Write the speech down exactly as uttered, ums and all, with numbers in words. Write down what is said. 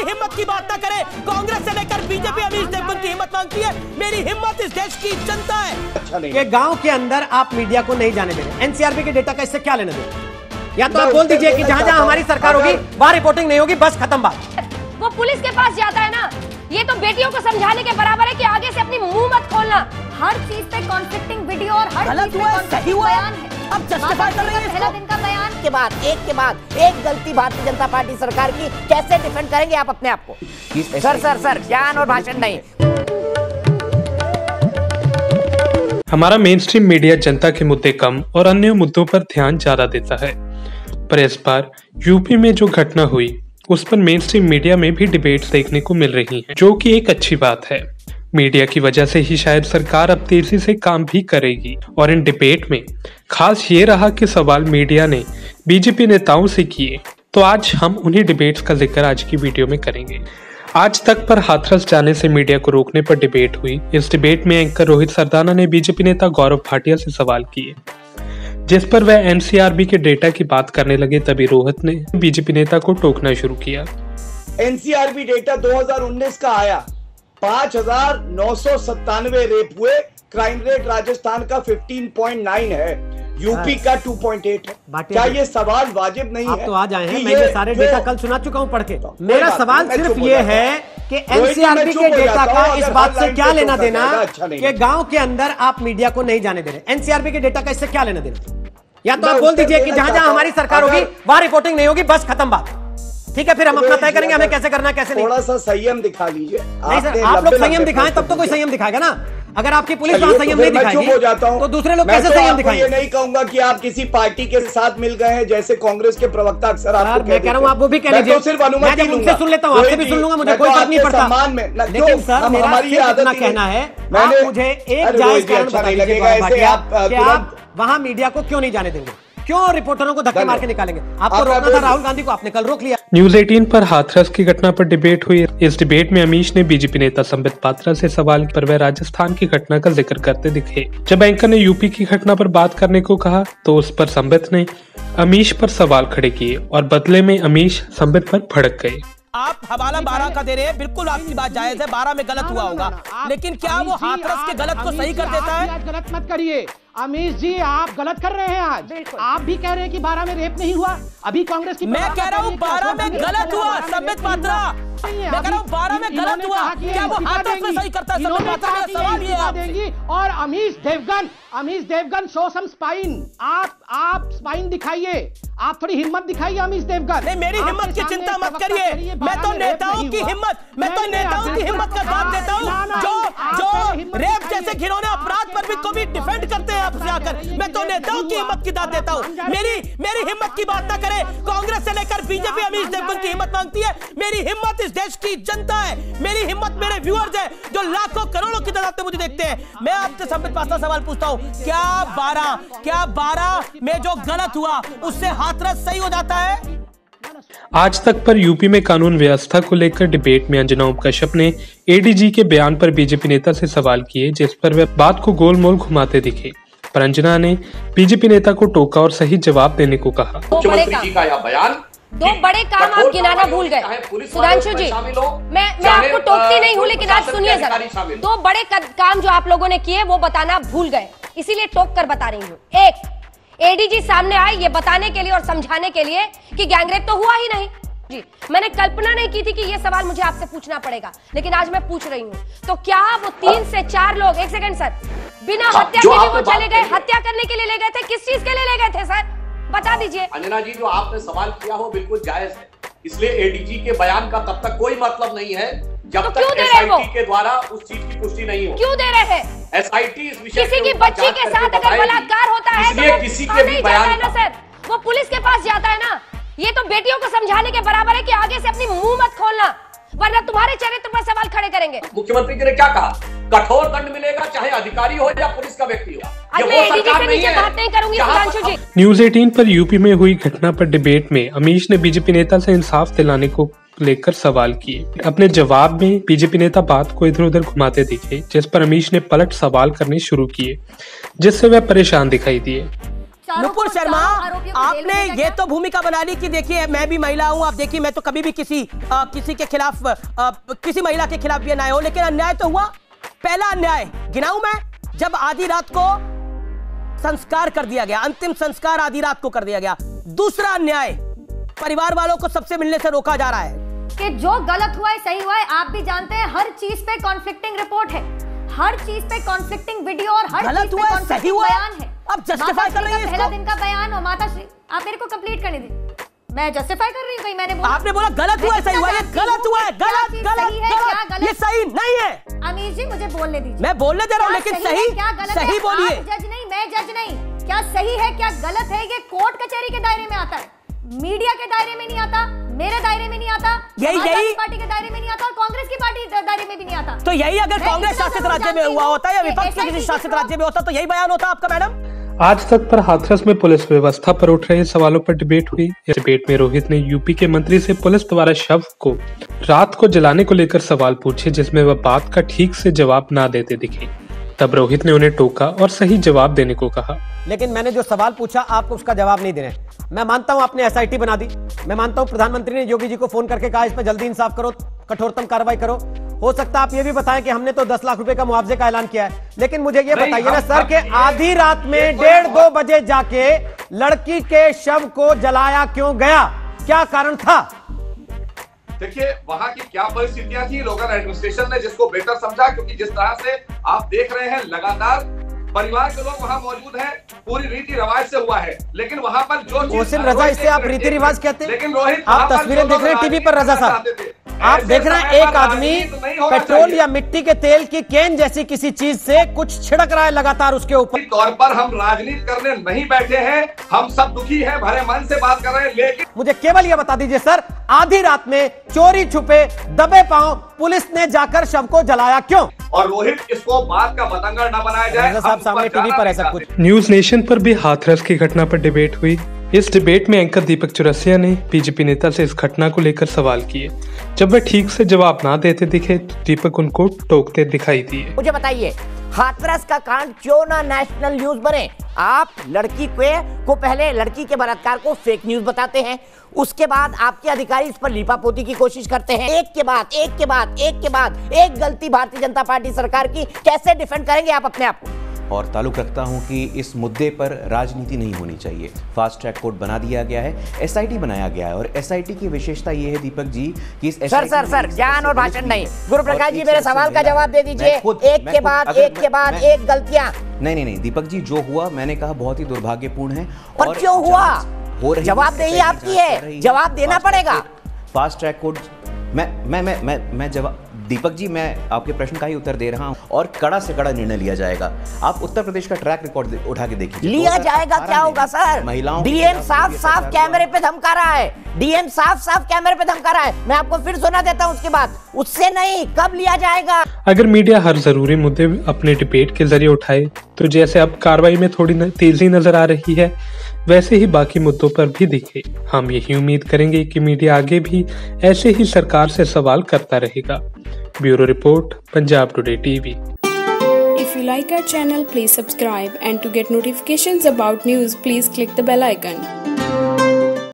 हिम्मत की बात ना करें। कांग्रेस से लेकर बीजेपी अमीश देवगन की हिम्मत मांगती है। मेरी हिम्मत इस देश की जनता है। अच्छा नहीं। कि गांव के अंदर आप मीडिया को नहीं जाने दे रहे। एनसीआरबी के डेटा का इससे क्या लेना देना? या तो आप बोल दीजिए कि जहां जहां हमारी सरकार होगी वहां रिपोर्टिंग नहीं होगी, बस खत्म बात। वो पुलिस के पास जाता है ना, ये तो बेटियों को समझाने के बराबर है कि आगे से अपनी मुंह मत खोलना। हर चीज पे कॉन्फ्लिक्टिंग वीडियो और हर चीज पे सही बयान है। अब जस्टिफाई कर रही है पहला दिन का बयान के बाद एक के बाद एक गलती भारतीय जनता पार्टी सरकार की कैसे डिफेंड करेंगे आप अपने आप को? सर सर सर ज्ञान और भाषण नहीं। हमारा मेन स्ट्रीम मीडिया जनता के मुद्दे कम और अन्य मुद्दों पर ध्यान ज्यादा देता है, पर इस बार यूपी में जो घटना हुई उस पर मेन स्ट्रीम मीडिया में भी डिबेट्स देखने को मिल रही हैं, जो कि एक अच्छी बात है। मीडिया की वजह से ही शायद सरकार अब तेजी से काम भी करेगी। और इन डिबेट में खास ये रहा कि सवाल मीडिया ने बीजेपी नेताओं से किए, तो आज हम उन्हीं डिबेट्स का जिक्र आज की वीडियो में करेंगे। आज तक पर हाथरस जाने से मीडिया को रोकने पर डिबेट हुई। इस डिबेट में एंकर रोहित सरदाना ने बीजेपी नेता गौरव भाटिया से सवाल किए, जिस पर वह एनसीआरबी के डेटा की बात करने लगे। तभी रोहित ने बीजेपी नेता को टोकना शुरू किया। एनसीआरबी डेटा दो हज़ार उन्नीस का आया, पांच हजार नौ सौ सत्तानवे रेप हुए। क्राइम रेट राजस्थान का पंद्रह पॉइंट नौ है, यूपी का दो पॉइंट आठ है। क्या ये सवाल वाजिब नहीं आप है? तो आ जाए हैं, मैं ये सारे डेटा कल सुना चुका हूं पढ़ के। मेरा सवाल सिर्फ ये है कि एनसीआरबी के डेटा का इस बात से क्या लेना देना कि गांव के अंदर आप मीडिया को नहीं जाने दे रहे। एनसीआरबी के डेटा का इससे क्या लेना देना? या तो आप बोल दीजिए कि जहां जहां हमारी सरकार होगी वहां रिपोर्टिंग नहीं होगी, बस खत्म बात। ठीक है, फिर हम अपना तय करेंगे हमें कैसे करना है कैसे नहीं। थोड़ा सा संयम दिखा लीजिए। नहीं सर, आप लोग संयम दिखाएं तब तो कोई संयम दिखाएगा ना। अगर आपकी पुलिस वहां संयम नहीं दिखाएगी हो जाता हूं, तो दूसरे लोग कैसे संयम दिखाएंगे? ये नहीं कहूंगा कि आप किसी पार्टी के साथ मिल गए हैं, जैसे कांग्रेस के प्रवक्ता अक्सर आपको मैं कह रहा हूं, आप वो भी कह लीजिए। सिर्फ अनुमति उनसे सुन लेता हूं, आपसे भी सुन लूंगा, मुझे कोई फर्क नहीं पड़ता। लेकिन सर मेरा इतना कहना है, आप मुझे एक जायज कारण बता दीजिए कि आप वहां मीडिया को क्यों नहीं जाने देंगे, क्यों रिपोर्टरों को धक्के मार के निकालेंगे? आपको रोकना था राहुल गांधी को, आपने कल रोक लिया। न्यूज अठारह पर हाथरस की घटना पर डिबेट हुई। इस डिबेट में अमीश ने बीजेपी नेता संबित पात्रा से सवाल पर वह राजस्थान की घटना का जिक्र करते दिखे। जब एंकर ने यूपी की घटना पर बात करने को कहा तो उस पर संबित ने अमीश पर सवाल खड़े किए और बदले में अमीश संबित पर भड़क गए। आप हवाला बारह का दे रहे हैं, बिल्कुल आपकी बात जायज है, बारह में गलत हुआ होगा, लेकिन क्या वो हाथरस के गलत को सही कर देता है? गलत मत करिए अमीश जी, आप गलत कर रहे हैं। आज आप भी कह रहे हैं कि बारह में रेप नहीं हुआ। अभी कांग्रेस की मैं कह रहा हूँ बारह में गलत हुआ। संबित पात्रा, मैं कह रहा हूँ बारह में गलत हुआ, क्या वो हाथरस में सही करता है? संबित पात्रा, मेरा सवाल ये है। और Amish Devgan, Amish Devgan show some spine. आप आप स्पाइन दिखाइए, आप थोड़ी हिम्मत दिखाइए अमीश देवगन। नहीं, मेरी हिम्मत की चिंता मत करिए, मैं तो नेताओं की हिम्मत मैं तो नेताओं की हिम्मत का साथ देता हूँ, जो जो रेप जैसे घिनौने अपराध पर भी को भी डिफेंड करते हैं आपसे आकर। मैं तो नेताओं की हिम्मत की दाद देता हूँ। मेरी मेरी हिम्मत की बात ना करें। कांग्रेस से लेकर बीजेपी अमीश देवगन की हिम्मत मांगती है। मेरी हिम्मत इस देश की जनता है। मेरी हिम्मत मेरे व्यूअर्स है जो लाखों करोड़ों की तादाद में मुझे देखते हैं। मैं आपसे संबित पात्रा सवाल पूछता हूँ, क्या बारह क्या बारह में जो गलत हुआ उससे हाथरस सही हो जाता है? आज तक पर यूपी में कानून व्यवस्था को लेकर डिबेट में अंजना ओम कश्यप ने एडीजी के बयान पर बीजेपी नेता से सवाल किए, जिस पर वे बात को गोलमोल घुमाते दिखे। पर अंजना ने बीजेपी नेता को टोका और सही जवाब देने को कहा। मुख्यमंत्री जी का यह बयान, दो बड़े काम आप गिनाना भूल गए सुधांशु जी। मैं मैं आपको टोकती नहीं हूँ, लेकिन आज सुनिए जरा, दो बड़े काम जो आप लोगों ने किए वो बताना भूल गए, इसीलिए टोक कर बता रही हूँ। एक, एडीजी सामने आए ये बताने के लिए और समझाने के लिए कि गैंगरेप तो हुआ ही नहीं। जी, मैंने कल्पना नहीं की थी कि ये सवाल मुझे आपसे पूछना पड़ेगा, लेकिन आज मैं पूछ रही हूँ। तो क्या वो तीन से चार लोग, एक सेकंड सर, बिना हत्या के लिए वो चले गए, हत्या करने के लिए ले गए थे, किस चीज के लिए ले गए थे सर, बता दीजिए। अंजना जी, जो आपने सवाल किया हो बिल्कुल जायज है, इसलिए एडीजी के बयान का तब तक कोई मतलब नहीं है जब तो तक एसआईटी के द्वारा उस चीज की पुष्टि नहीं हो। क्यों दे रहे हैं? एसआईटी इस विषय किसी की बच्ची के साथ अगर बलात्कार होता है तो किसी के भी बयान है ना सर, वो पुलिस के पास जाता है ना। ये तो बेटियों को समझाने के बराबर है कि आगे से अपनी मुंह मत खोलना, वरना तुम्हारे चरित्र पर सवाल खड़े करेंगे। मुख्यमंत्री जी ने क्या कहा? कठोर दंड मिलेगा, चाहे अधिकारी हो या पुलिस का व्यक्ति हो। न्यूज अठारह पर यूपी में हुई घटना पर डिबेट में अमीश ने बीजेपी नेता से इंसाफ दिलाने को लेकर सवाल किए। अपने जवाब में बीजेपी नेता बात को इधर उधर घुमाते दिखे, जिस पर अमीश ने पलट सवाल करने शुरू किए, जिससे वह परेशान दिखाई दिए। नुपुर शर्मा, आपने ये तो भूमिका बना ली कि देखिए मैं भी महिला हूं, आप देखिए मैं तो कभी भी किसी आ, किसी के खिलाफ आ, किसी महिला के खिलाफ भी अन्याय हो, लेकिन अन्याय तो हुआ। पहला अन्याय गिनाऊं मैं, जब आधी रात को संस्कार कर दिया गया, अंतिम संस्कार आधी रात को कर दिया गया। दूसरा अन्याय, परिवार वालों को सबसे मिलने से रोका जा रहा है कि जो गलत हुआ है सही हुआ है। आप भी जानते हैं हर चीज पे कॉन्फ्लिक्टिंग रिपोर्ट है, हर चीज पे कॉन्फ्लिक्टिंग वीडियो और हर गलत चीज पे हुआ है, सही कॉन्फ्लिक्टिंग हुआ है। बयान है। अब जस्टिफाई कर रही है पहला दिन का बयान और माता श्री, आप मेरे को कंप्लीट करने दीजिए, मैं जस्टिफाई कर रही हूँ। कहीं मैंने बोला, आपने बोला गलत हुआ है, सही हुआ है, गलत हुआ है, गलत गलत गलत, ये सही नहीं है। अमीर जी मुझे बोलने दीजिए, मैं बोलने दे रहा हूँ, लेकिन सही क्या गलत सही बोलिए। जज नहीं, मैं जज नहीं, क्या सही है क्या गलत है, ये कोर्ट कचहरी के दायरे में आता है, मीडिया के दायरे में नहीं आता, मेरे दायरे में नहीं आता, यही यही पार्टी के दायरे में नहीं आता और कांग्रेस की पार्टी के दायरे में भी नहीं आता। तो यही अगर कांग्रेस शासित राज्य में हुआ होता या विपक्ष के किसी शासित राज्य में होता तो यही बयान होता आपका मैडम। आज तक पर हाथरस में पुलिस व्यवस्था पर उठ रहे सवालों पर डिबेट हुई। इस डिबेट में रोहित ने यूपी के मंत्री से पुलिस द्वारा शव को रात को जलाने को लेकर सवाल पूछे, जिसमें वह बात का ठीक से जवाब ना देते दिखे। तब रोहित ने उन्हें टोका और सही जवाब देने को कहा। लेकिन मैंने जो सवाल पूछा आपको उसका जवाब नहीं देना है। मैं मानता हूं आपने एसआईटी बना दी, मैं मानता हूं प्रधानमंत्री ने योगी जी को फोन करके कहा इस पर जल्दी इंसाफ करो, कठोरतम कार्रवाई करो। हो सकता है आप ये भी बताएं कि हमने तो दस लाख रुपए का मुआवजे का ऐलान किया है, लेकिन मुझे ये बताइए ना सर कि आधी रात में डेढ़ दो बजे जाके लड़की के शव को जलाया क्यों गया, क्या कारण था? देखिए वहां की क्या परिस्थितियां थी, लोकल एडमिनिस्ट्रेशन ने जिसको बेहतर समझा, क्योंकि जिस तरह से आप देख रहे हैं लगातार परिवार के लोग वहां मौजूद हैं, पूरी रीति रिवाज से हुआ है। लेकिन वहां पर जो मोहसिन रजा, इससे आप रीति रिवाज कहते हैं? लेकिन रोहित, आप तस्वीरें देख रहे हैं टीवी पर रजा साहब, आप देख रहे हैं एक आदमी पेट्रोल या मिट्टी के तेल की केन जैसी किसी चीज से कुछ छिड़क रहा है लगातार उसके ऊपर। तौर पर हम राजनीति करने नहीं बैठे हैं, हम सब दुखी हैं, भरे मन से बात कर रहे हैं। लेकिन मुझे केवल यह बता दीजिए सर, आधी रात में चोरी छुपे दबे पांव पुलिस ने जाकर शव को जलाया क्यों? और रोहित, इसको बात का बतंगड़ न बनाया जाए। साहब सामने टीवी पर ऐसा कुछ। न्यूज नेशन पर भी हाथरस की घटना पर डिबेट हुई। इस डिबेट में एंकर दीपक चौरसिया ने बीजेपी नेता से इस घटना को लेकर सवाल किए। जब वे ठीक से जवाब ना देते दिखे तो दीपक उनको टोकते दिखाई दिए। मुझे बताइए हाथरस का कांड क्यों ना नेशनल न्यूज बने? आप लड़की के को पहले लड़की के बलात्कार को फेक न्यूज बताते हैं, उसके बाद आपके अधिकारी इस पर लीपापोती की कोशिश करते हैं। एक के बाद एक के बाद एक के बाद एक गलती भारतीय जनता पार्टी सरकार की, कैसे डिफेंड करेंगे आप अपने आप को? और ताल्लुक रखता हूं कि इस मुद्दे पर राजनीति नहीं होनी चाहिए। फास्ट ट्रैक कोर्ट बना दिया गया है, एसआईटी बनाया गया है और एसआईटी की विशेषता ये है दीपक जी कि इस सर सर सर ज्ञान और भाषण नहीं। गुरु प्रकाश जी मेरे सवाल का जवाब दे दीजिए। एक के बाद एक के बाद एक गलतियां। नहीं नहीं नहीं दीपक जी, जो हुआ मैंने कहा बहुत ही दुर्भाग्यपूर्ण है। और क्यों हुआ? जवाबदेही आपकी है, जवाब देना पड़ेगा। फास्ट ट्रैक कोर्ट मैं मैं मैं मैं मैं जवाब दीपक जी, मैं आपके प्रश्न का ही उत्तर दे रहा हूं और कड़ा से कड़ा निर्णय लिया जाएगा। आप उत्तर प्रदेश का ट्रैक रिकॉर्ड उठा के देखिए। लिया जाएगा क्या होगा सर? महिलाओं डीएम साफ साफ कैमरे पे धमका रहा है, डीएम साफ साफ कैमरे पे धमका रहा है। मैं आपको फिर सुना देता हूं उसके बाद, उससे नहीं, कब लिया जाएगा? अगर मीडिया हर जरूरी मुद्दे अपने डिबेट के जरिए उठाए तो जैसे अब कार्रवाई में थोड़ी तेजी नजर आ रही है, वैसे ही बाकी मुद्दों पर भी दिखे। हम यही उम्मीद करेंगे कि मीडिया आगे भी ऐसे ही सरकार से सवाल करता रहेगा। Bureau report, Punjab today TV. If you like our channel, please subscribe, and to get notifications about news, please click the bell icon.